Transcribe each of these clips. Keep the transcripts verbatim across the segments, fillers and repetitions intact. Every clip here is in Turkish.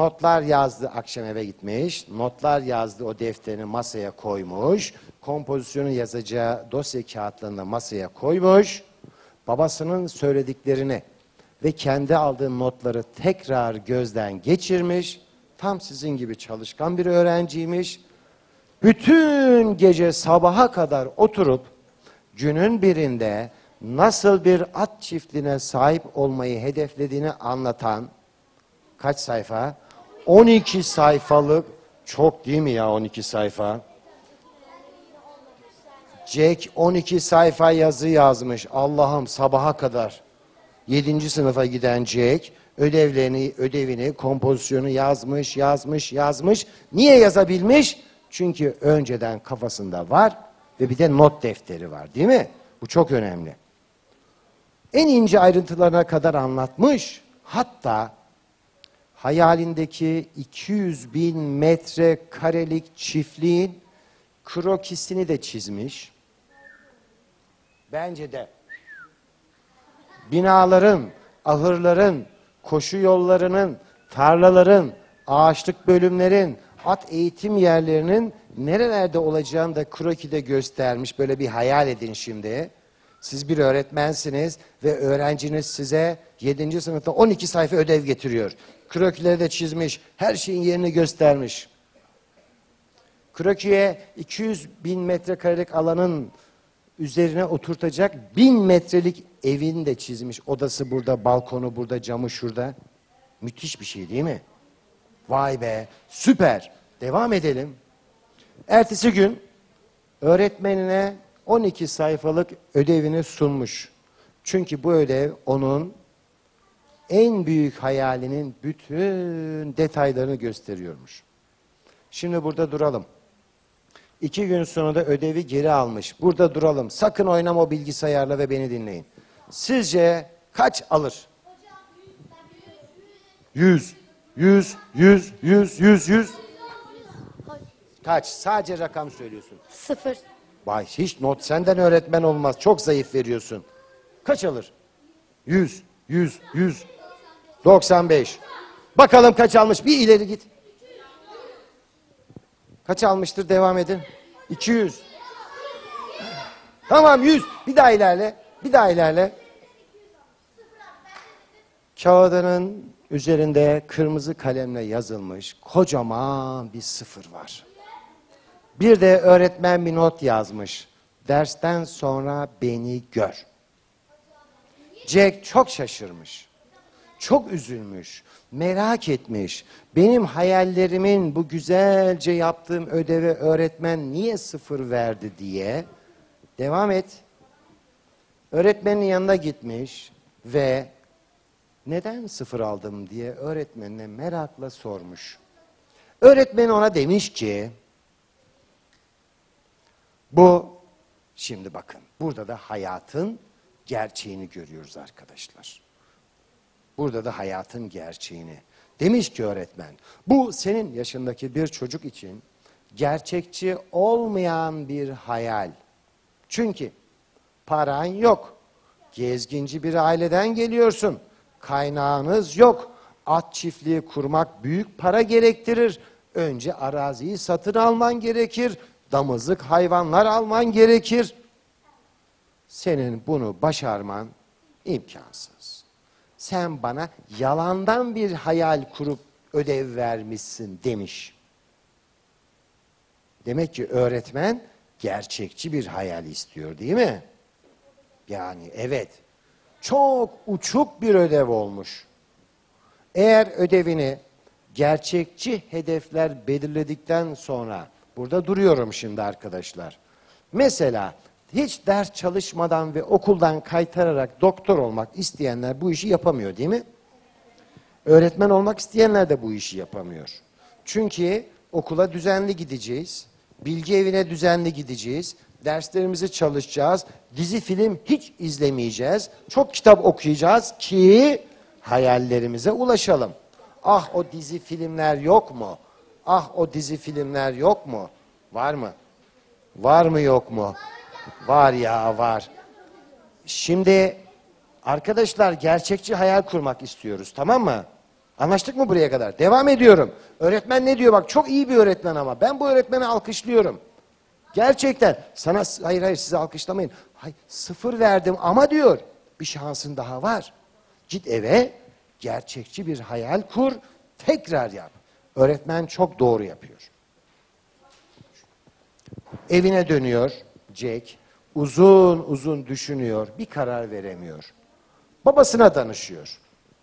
notlar yazdı, akşam eve gitmiş. Notlar yazdı, o defterini masaya koymuş. Kompozisyonu yazacağı dosya kağıtlarını da masaya koymuş. Babasının söylediklerini ve kendi aldığı notları tekrar gözden geçirmiş. Tam sizin gibi çalışkan bir öğrenciymiş. Bütün gece sabaha kadar oturup günün birinde nasıl bir at çiftliğine sahip olmayı hedeflediğini anlatan kaç sayfa? on iki sayfalık, çok değil mi ya on iki sayfa? Jack on iki sayfa yazı yazmış. Allah'ım sabaha kadar. yedinci sınıfa giden Jack ödevlerini, ödevini, kompozisyonu yazmış, yazmış, yazmış. Niye yazabilmiş? Çünkü önceden kafasında var ve bir de not defteri var, değil mi? Bu çok önemli. En ince ayrıntılarına kadar anlatmış. Hatta hayalindeki iki yüz bin metrekarelik çiftliğin krokisini de çizmiş. Bence de binaların, ahırların, koşu yollarının, tarlaların, ağaçlık bölümlerin, at eğitim yerlerinin nerelerde olacağını da krokide göstermiş. Böyle bir hayal edin şimdi. Siz bir öğretmensiniz ve öğrenciniz size yedinci sınıfta on iki sayfa ödev getiriyor. Krokileri de çizmiş, her şeyin yerini göstermiş. Krokiye iki yüz bin metrekarelik alanın üzerine oturtacak bin metrelik evini de çizmiş. Odası burada, balkonu burada, camı şurada. Müthiş bir şey değil mi? Vay be, süper. Devam edelim. Ertesi gün öğretmenine on iki sayfalık ödevini sunmuş. Çünkü bu ödev onun en büyük hayalinin bütün detaylarını gösteriyormuş. Şimdi burada duralım. İki gün sonra da ödevi geri almış. Burada duralım. Sakın oynama o bilgisayarla ve beni dinleyin. Sizce kaç alır? Yüz. Yüz, yüz, yüz, yüz, yüz. Kaç? Sadece rakam söylüyorsun. Sıfır. Vay, hiç not senden öğretmen olmaz. Çok zayıf veriyorsun. Kaç alır? Yüz, yüz, yüz. doksan beş. Bakalım kaç almış? Bir ileri git. Kaç almıştır? Devam edin. iki yüz. Tamam yüz. Bir daha ilerle. Bir daha ilerle. Kağıdının üzerinde kırmızı kalemle yazılmış kocaman bir sıfır var. Bir de öğretmen bir not yazmış. Dersten sonra beni gör. Jack çok şaşırmış. Çok üzülmüş. Merak etmiş. Benim hayallerimin bu güzelce yaptığım ödeve öğretmen niye sıfır verdi diye. Devam et. Öğretmenin yanına gitmiş ve neden sıfır aldım diye öğretmenine merakla sormuş. Öğretmen ona demiş ki, bu, şimdi bakın, burada da hayatın gerçeğini görüyoruz arkadaşlar. Burada da hayatın gerçeğini. Demiş ki öğretmen, bu senin yaşındaki bir çocuk için gerçekçi olmayan bir hayal. Çünkü paran yok, gezginci bir aileden geliyorsun, kaynağınız yok, at çiftliği kurmak büyük para gerektirir. Önce araziyi satın alman gerekir, damızlık hayvanlar alman gerekir. Senin bunu başarman imkansız. Sen bana yalandan bir hayal kurup ödev vermişsin demiş. Demek ki öğretmen gerçekçi bir hayal istiyor, değil mi? Yani evet, çok uçuk bir ödev olmuş. Eğer ödevini gerçekçi hedefler belirledikten sonra, burada duruyorum şimdi arkadaşlar. Mesela hiç ders çalışmadan ve okuldan kaytararak doktor olmak isteyenler bu işi yapamıyor, değil mi? Öğretmen olmak isteyenler de bu işi yapamıyor. Çünkü okula düzenli gideceğiz, bilgi evine düzenli gideceğiz, derslerimizi çalışacağız, dizi film hiç izlemeyeceğiz, çok kitap okuyacağız ki hayallerimize ulaşalım. Ah o dizi filmler yok mu? Ah o dizi filmler yok mu? Var mı? Var mı yok mu? Var ya var. Şimdi arkadaşlar gerçekçi hayal kurmak istiyoruz, tamam mı? Anlaştık mı buraya kadar? Devam ediyorum. Öğretmen ne diyor? Bak çok iyi bir öğretmen ama. Ben bu öğretmeni alkışlıyorum. Gerçekten. Sana hayır hayır sizi alkışlamayın. Hayır, sıfır verdim ama diyor bir şansın daha var. Git eve gerçekçi bir hayal kur. Tekrar yap. Öğretmen çok doğru yapıyor. Evine dönüyor Jack. Uzun uzun düşünüyor. Bir karar veremiyor. Babasına danışıyor.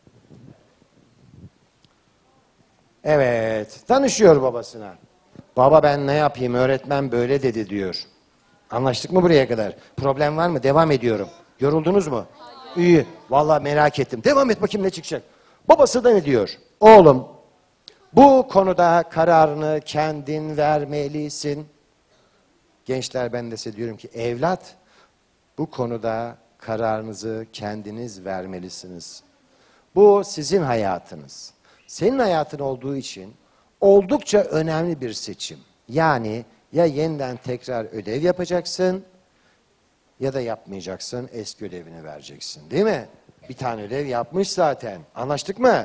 Evet, danışıyor babasına. Baba ben ne yapayım öğretmen böyle dedi diyor. Anlaştık mı buraya kadar? Problem var mı? Devam ediyorum. Yoruldunuz mu? Hayır. İyi. Vallahi merak ettim. Devam et bakayım ne çıkacak. Babası da ne diyor? Oğlum bu konuda kararını kendin vermelisin. Gençler ben de size diyorum ki evlat bu konuda kararınızı kendiniz vermelisiniz. Bu sizin hayatınız. Senin hayatın olduğu için oldukça önemli bir seçim. Yani ya yeniden tekrar ödev yapacaksın ya da yapmayacaksın, eski ödevini vereceksin. Değil mi? Bir tane ödev yapmış zaten. Anlaştık mı?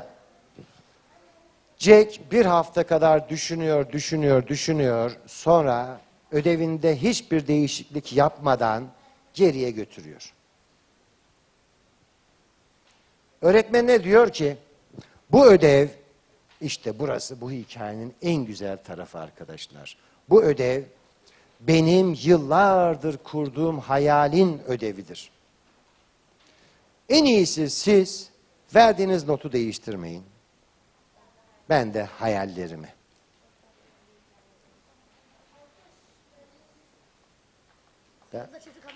Jack bir hafta kadar düşünüyor, düşünüyor, düşünüyor. Sonra ödevinde hiçbir değişiklik yapmadan geriye götürüyor. Öğretmen ne diyor ki? Bu ödev, işte burası bu hikayenin en güzel tarafı arkadaşlar. Bu ödev benim yıllardır kurduğum hayalin ödevidir. En iyisi siz verdiğiniz notu değiştirmeyin. Ben de hayallerimi. Da.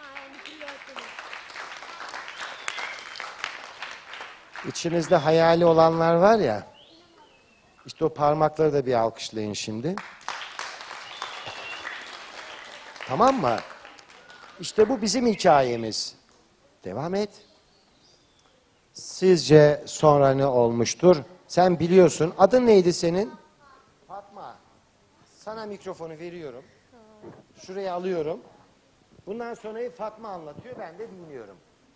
İçinizde hayali olanlar var ya, işte o parmakları da bir alkışlayın şimdi. Tamam mı? İşte bu bizim hikayemiz. Devam et. Sizce sonra ne olmuştur? Sen biliyorsun. Adın neydi senin? Fatma. Sana mikrofonu veriyorum. Şuraya alıyorum. Bundan sonrayı Fatma anlatıyor. Ben de dinliyorum.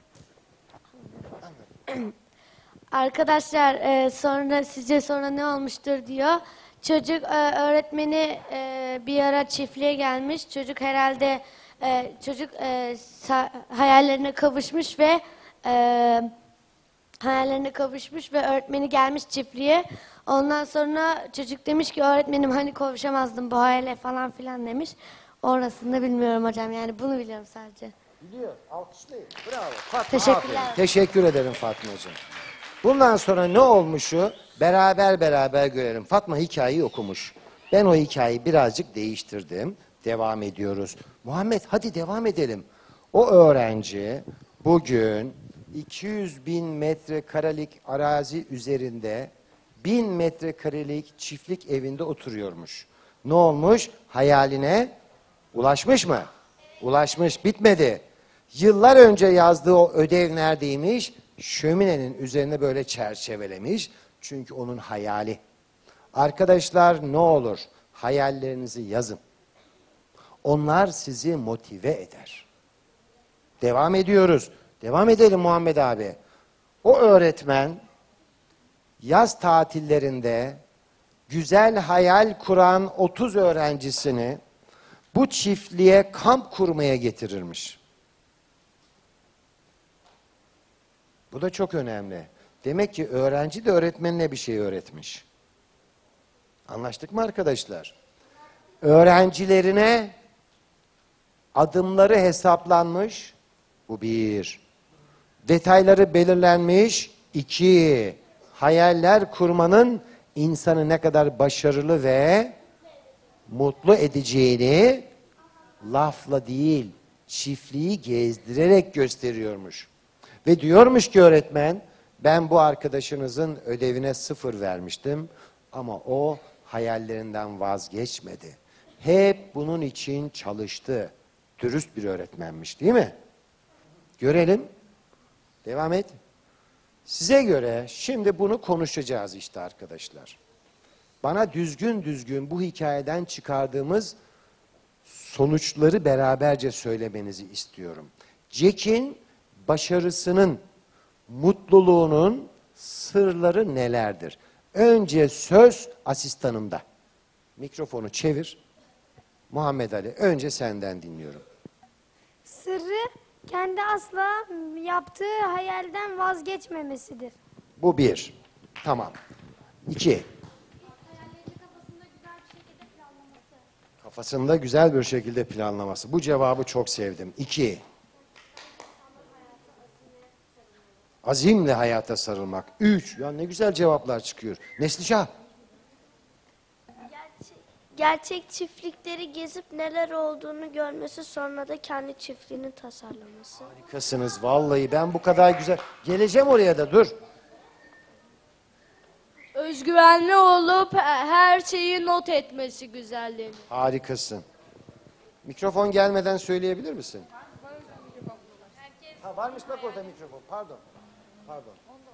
Anlat. Arkadaşlar e, sonra sizce sonra ne olmuştur diyor. Çocuk e, öğretmeni e, bir ara çiftliğe gelmiş. Çocuk herhalde e, çocuk e, sa- hayallerine kavuşmuş ve e, hayallerine kavuşmuş ve öğretmeni gelmiş çiftliğe. Ondan sonra çocuk demiş ki öğretmenim hani kavuşamazdım bu hayale falan filan demiş. Orasını da bilmiyorum hocam yani bunu biliyorum sadece. Biliyor. Alkışlayın. Bravo. Fatma, Teşekkürler. aferin. Teşekkür ederim Fatmacığım. Bundan sonra ne olmuşu beraber beraber görelim. Fatma hikayeyi okumuş. Ben o hikayeyi birazcık değiştirdim. Devam ediyoruz. Muhammed hadi devam edelim. O öğrenci bugün iki yüz bin metrekarelik arazi üzerinde bin metrekarelik çiftlik evinde oturuyormuş. Ne olmuş? Hayaline ulaşmış mı? Ulaşmış. Bitmedi. Yıllar önce yazdığı o ödev neredeymiş? Şöminenin üzerine böyle çerçevelemiş. Çünkü onun hayali. Arkadaşlar ne olur hayallerinizi yazın. Onlar sizi motive eder. Devam ediyoruz. Devam edelim Muhammed abi. O öğretmen yaz tatillerinde güzel hayal kuran otuz öğrencisini bu çiftliğe kamp kurmaya getirirmiş. Bu da çok önemli. Demek ki öğrenci de öğretmenine bir şey öğretmiş. Anlaştık mı arkadaşlar? Öğrencilerine adımları hesaplanmış. Bu bir. Detayları belirlenmiş. İki. Hayaller kurmanın insanı ne kadar başarılı ve mutlu edeceğini lafla değil, çiftliği gezdirerek gösteriyormuş. Ve diyormuş ki öğretmen, ben bu arkadaşınızın ödevine sıfır vermiştim ama o hayallerinden vazgeçmedi. Hep bunun için çalıştı. Dürüst bir öğretmenmiş değil mi? Görelim. Devam et. Size göre şimdi bunu konuşacağız işte arkadaşlar. Bana düzgün düzgün bu hikayeden çıkardığımız sonuçları beraberce söylemenizi istiyorum. Jack'in başarısının, mutluluğunun sırları nelerdir? Önce söz asistanımda. Mikrofonu çevir. Muhammed Ali, önce senden dinliyorum. Sırrı kendi asla yaptığı hayalden vazgeçmemesidir. Bu bir. Tamam. İki. Kafasında güzel bir şekilde planlaması. Bu cevabı çok sevdim. İki. Azimle hayata sarılmak. Üç. Ya ne güzel cevaplar çıkıyor. Neslişah. Gerçek çiftlikleri gezip neler olduğunu görmesi, sonra da kendi çiftliğini tasarlaması. Harikasınız vallahi, ben bu kadar güzel. Geleceğim oraya da, dur. Özgüvenli olup her şeyi not etmesi güzelliğini. Harikasın. Mikrofon gelmeden söyleyebilir misin? Ha, varmış bak orada mikrofon. Pardon. Pardon.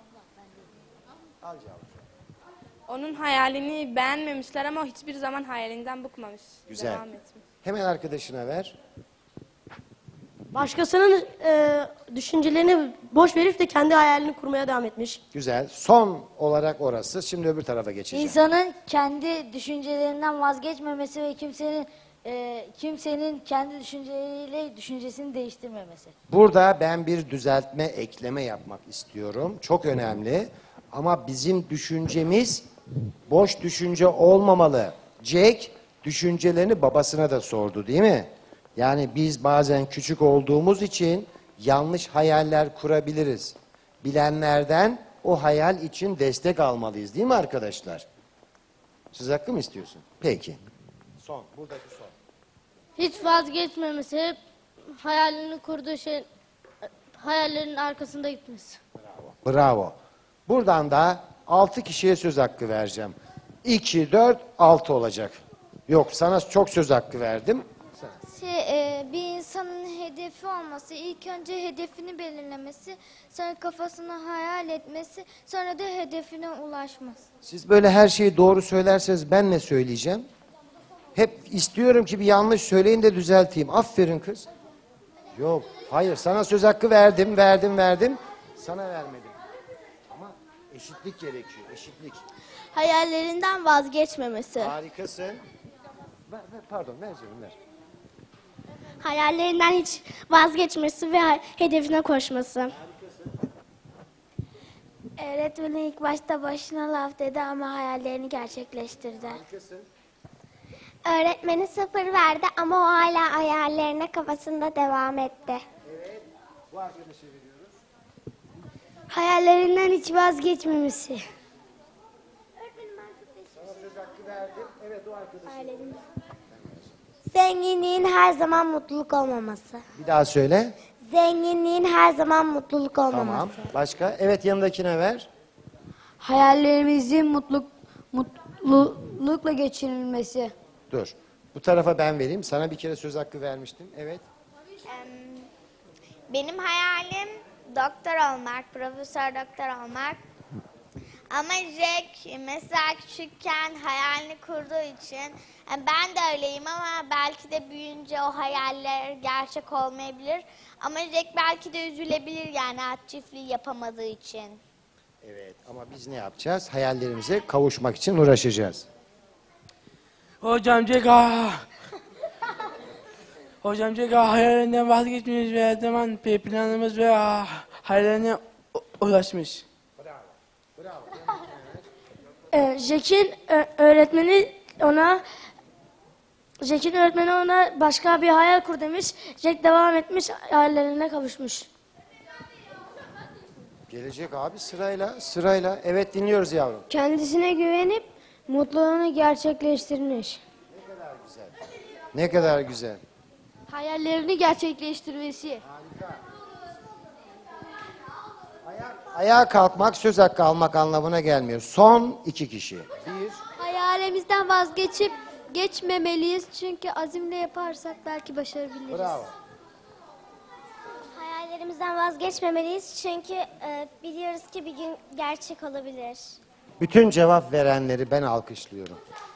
Al cevabı. Onun hayalini beğenmemişler ama o hiçbir zaman hayalinden bıkmamış. Güzel. Devam etmiş. Hemen arkadaşına ver. Başkasının e, düşüncelerini boş verip de kendi hayalini kurmaya devam etmiş. Güzel. Son olarak orası. Şimdi öbür tarafa geçeceğim. İnsanın kendi düşüncelerinden vazgeçmemesi ve kimsenin e, kimsenin kendi düşünceleriyle düşüncesini değiştirmemesi. Burada ben bir düzeltme, ekleme yapmak istiyorum. Çok önemli. Ama bizim düşüncemiz boş düşünce olmamalı. Jack düşüncelerini babasına da sordu, değil mi? Yani biz bazen küçük olduğumuz için yanlış hayaller kurabiliriz. Bilenlerden o hayal için destek almalıyız, değil mi arkadaşlar? Siz hakkı mı istiyorsun? Peki. Son, buradaki son. Hiç vazgeçmemesi, hep hayalini kurduğu şey, hayallerin arkasında gitmesi. Bravo. Buradan da altı kişiye söz hakkı vereceğim. iki, dört, altı olacak. Yok, sana çok söz hakkı verdim. Şey, e, bir insanın hedefi olması, ilk önce hedefini belirlemesi, sonra kafasını hayal etmesi, sonra da hedefine ulaşması. Siz böyle her şeyi doğru söylerseniz ben ne söyleyeceğim? Hep istiyorum ki bir yanlış söyleyin de düzelteyim. Aferin kız. Yok, hayır, sana söz hakkı verdim, verdim, verdim. Sana vermedim. Ama eşitlik gerekiyor, eşitlik. Hayallerinden vazgeçmemesi. Harikasın. Ver, ver, pardon, ver canım, ver. Hayallerinden hiç vazgeçmesi ve hedefine koşması. Öğretmeni ilk başta başına laf dedi ama hayallerini gerçekleştirdi. Harikasın. Öğretmeni sıfır verdi ama o hala hayallerine kafasında devam etti. Evet, bu arkadaşa veriyoruz. Hayallerinden hiç vazgeçmemesi. Sana söz hakkı verdim. Evet, o arkadaşa. Zenginliğin her zaman mutluluk olmaması. Bir daha söyle. Zenginliğin her zaman mutluluk olmaması. Tamam. Başka? Evet, yanındakine ver. Hayallerimizin mutluluk mutlulukla geçirilmesi. Dur. Bu tarafa ben vereyim. Sana bir kere söz hakkı vermiştim. Evet. Benim hayalim doktor olmak, profesör doktor olmak. Ama Jack mesela küçükken hayalini kurduğu için yani ben de öyleyim ama belki de büyüyünce o hayaller gerçek olmayabilir. Ama Jack belki de üzülebilir yani at çiftliği yapamadığı için. Evet, ama biz ne yapacağız? Hayallerimize kavuşmak için uğraşacağız. Hocam Jack ah. Hocam Jack ah, hayallerinden vazgeçmiş ve her zaman planımız ve ah, hayallerine u- ulaşmış. Ee, Jack'in ö- öğretmeni ona Jack'in öğretmeni ona başka bir hayal kur demiş. Jack devam etmiş, hayallerine kavuşmuş. Gelecek abi sırayla, sırayla. Evet, dinliyoruz yavrum. Kendisine güvenip mutluluğunu gerçekleştirmiş. Ne kadar güzel. Hayallerini gerçekleştirmesi. Ayağa kalkmak söz hakkı almak anlamına gelmiyor. Son iki kişi. Bir. Hayalimizden vazgeçip geçmemeliyiz çünkü azimle yaparsak belki başarabiliriz. Bravo. Hayallerimizden vazgeçmemeliyiz çünkü e, biliyoruz ki bir gün gerçek olabilir. Bütün cevap verenleri ben alkışlıyorum.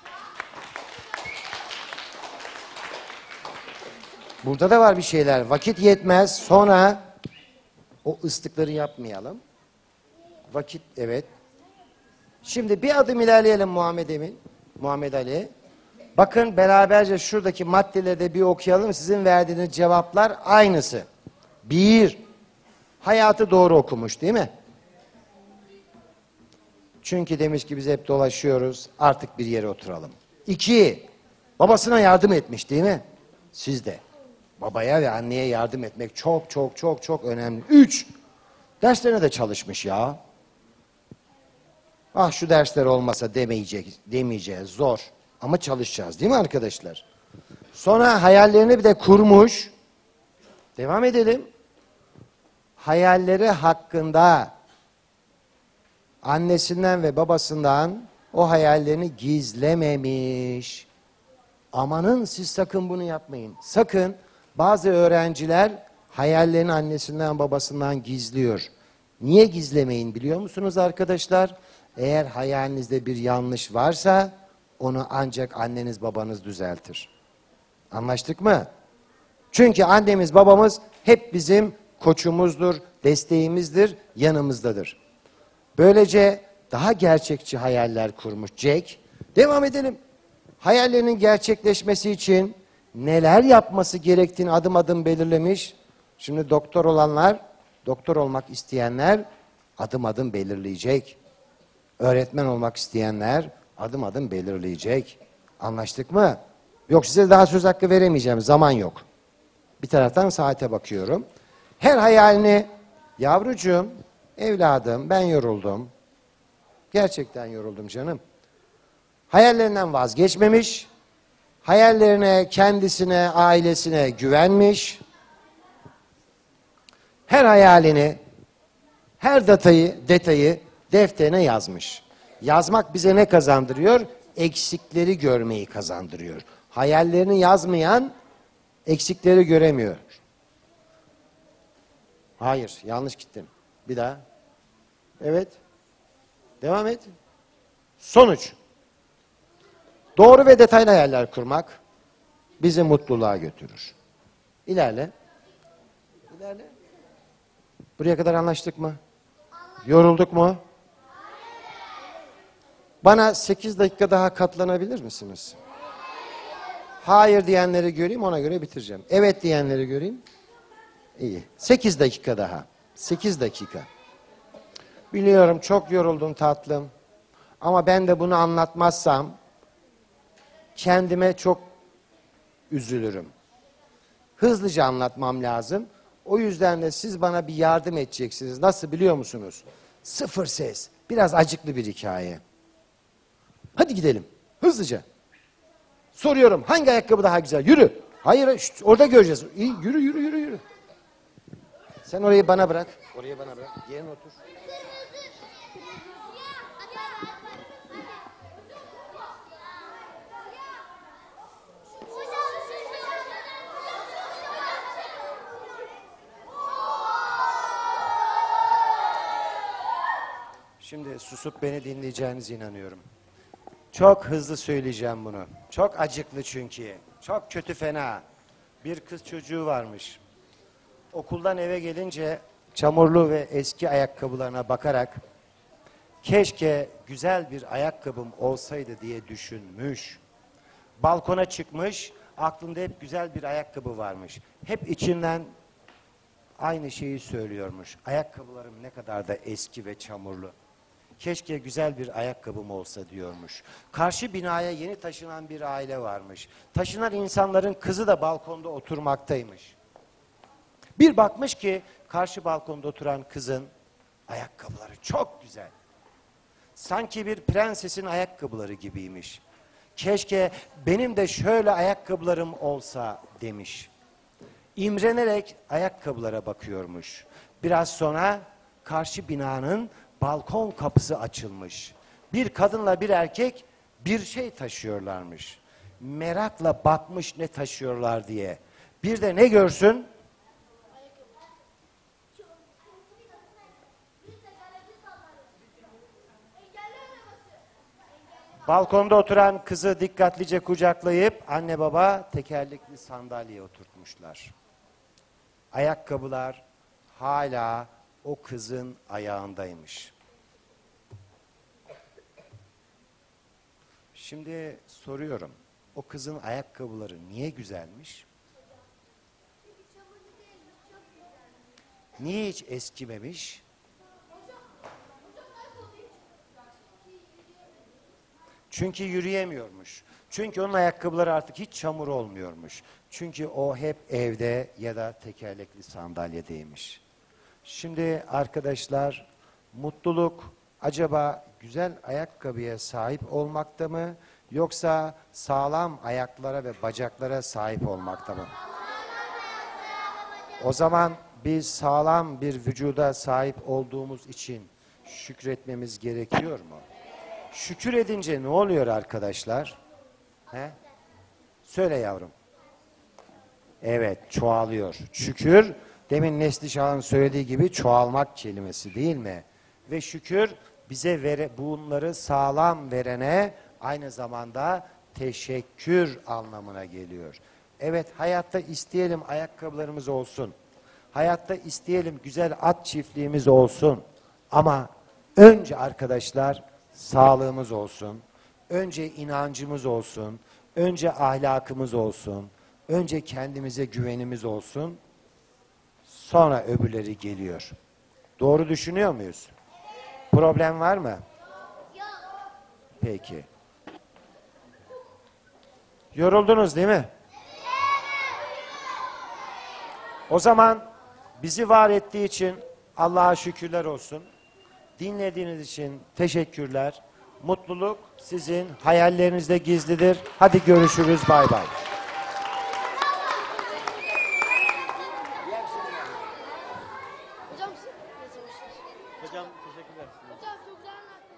Burada da var bir şeyler. Vakit yetmez. Sonra o ıslıkları yapmayalım. Vakit, evet. Şimdi bir adım ilerleyelim Muhammed Emin, Muhammed Ali. Bakın beraberce şuradaki maddeleri de bir okuyalım. Sizin verdiğiniz cevaplar aynısı. Bir, hayatı doğru okumuş değil mi? Çünkü demiş ki biz hep dolaşıyoruz, artık bir yere oturalım. İki, babasına yardım etmiş değil mi? Siz de. Babaya ve anneye yardım etmek çok çok çok çok önemli. Üç, derslerine de çalışmış ya. Ah şu dersler olmasa demeyecek, demeyeceğiz, zor. Ama çalışacağız değil mi arkadaşlar? Sonra hayallerini bir de kurmuş. Devam edelim. Hayalleri hakkında annesinden ve babasından o hayallerini gizlememiş. Amanın siz sakın bunu yapmayın. Sakın bazı öğrenciler hayallerini annesinden babasından gizliyor. Niye gizlemeyin biliyor musunuz arkadaşlar? Eğer hayalinizde bir yanlış varsa onu ancak anneniz babanız düzeltir. Anlaştık mı? Çünkü annemiz babamız hep bizim koçumuzdur, desteğimizdir, yanımızdadır. Böylece daha gerçekçi hayaller kurmuş Jack. Devam edelim. Hayallerinin gerçekleşmesi için neler yapması gerektiğini adım adım belirlemiş. Şimdi doktor olanlar, doktor olmak isteyenler adım adım belirleyecek. Öğretmen olmak isteyenler adım adım belirleyecek. Anlaştık mı? Yok size daha söz hakkı veremeyeceğim. Zaman yok. Bir taraftan saate bakıyorum. Her hayalini yavrucuğum, evladım ben yoruldum. Gerçekten yoruldum canım. Hayallerinden vazgeçmemiş. Hayallerine, kendisine, ailesine güvenmiş. Her hayalini, her detayı, detayı defterine yazmış. Yazmak bize ne kazandırıyor? Eksikleri görmeyi kazandırıyor. Hayallerini yazmayan eksikleri göremiyor. Hayır, yanlış gittin. Bir daha. Evet. Devam et. Sonuç. Doğru ve detaylı hayaller kurmak bizi mutluluğa götürür. İlerle. İlerle. Buraya kadar anlaştık mı? Yorulduk mu? Bana sekiz dakika daha katlanabilir misiniz? Hayır diyenleri göreyim, ona göre bitireceğim. Evet diyenleri göreyim. İyi. sekiz dakika daha. sekiz dakika. Biliyorum çok yoruldum tatlım. Ama ben de bunu anlatmazsam kendime çok üzülürüm. Hızlıca anlatmam lazım. O yüzden de siz bana bir yardım edeceksiniz. Nasıl biliyor musunuz? Sıfır ses. Biraz acıklı bir hikaye. Hadi gidelim. Hızlıca. Soruyorum. Hangi ayakkabı daha güzel? Yürü. Hayır. Şşt, orada göreceğiz. İyi, yürü yürü yürü yürü. Sen orayı bana bırak. Oraya bana bırak. Yerine otur. Şimdi susup beni dinleyeceğinize inanıyorum. Çok hızlı söyleyeceğim bunu. Çok acıklı çünkü. Çok kötü fena. Bir kız çocuğu varmış. Okuldan eve gelince çamurlu ve eski ayakkabılarına bakarak keşke güzel bir ayakkabım olsaydı diye düşünmüş. Balkona çıkmış, aklında hep güzel bir ayakkabı varmış. Hep içinden aynı şeyi söylüyormuş. Ayakkabılarım ne kadar da eski ve çamurlu. Keşke güzel bir ayakkabım olsa diyormuş. Karşı binaya yeni taşınan bir aile varmış. Taşınan insanların kızı da balkonda oturmaktaymış. Bir bakmış ki karşı balkonda oturan kızın ayakkabıları çok güzel. Sanki bir prensesin ayakkabıları gibiymiş. Keşke benim de şöyle ayakkabılarım olsa demiş. İmrenerek ayakkabılara bakıyormuş. Biraz sonra karşı binanın balkon kapısı açılmış. Bir kadınla bir erkek bir şey taşıyorlarmış. Merakla bakmış ne taşıyorlar diye. Bir de ne görsün? Balkonda oturan kızı dikkatlice kucaklayıp anne baba tekerlekli sandalyeye oturtmuşlar. Ayakkabılar hala o kızın ayağındaymış. Şimdi soruyorum. O kızın ayakkabıları niye güzelmiş? Niye hiç eskimemiş? Çünkü yürüyemiyormuş. Çünkü onun ayakkabıları artık hiç çamur olmuyormuş. Çünkü o hep evde ya da tekerlekli sandalyedeymiş. Şimdi arkadaşlar, mutluluk acaba güzel ayakkabıya sahip olmakta mı, yoksa sağlam ayaklara ve bacaklara sahip olmakta mı? O zaman biz sağlam bir vücuda sahip olduğumuz için şükretmemiz gerekiyor mu? Şükür edince ne oluyor arkadaşlar? He? Söyle yavrum. Evet, çoğalıyor. Şükür, demin Neslişah'ın söylediği gibi çoğalmak kelimesi değil mi? Ve şükür bize vere, bunları sağlam verene aynı zamanda teşekkür anlamına geliyor. Evet, hayatta isteyelim ayakkabılarımız olsun. Hayatta isteyelim güzel at çiftliğimiz olsun. Ama önce arkadaşlar sağlığımız olsun. Önce inancımız olsun. Önce ahlakımız olsun. Önce kendimize güvenimiz olsun. Sonra öbürleri geliyor. Doğru düşünüyor muyuz? Problem var mı? Yok. Peki. Yoruldunuz değil mi? O zaman bizi var ettiği için Allah'a şükürler olsun. Dinlediğiniz için teşekkürler. Mutluluk sizin hayallerinizde gizlidir. Hadi görüşürüz. Bay bay. Hocam, hocam teşekkürler. Hocam çok güzel anlattın.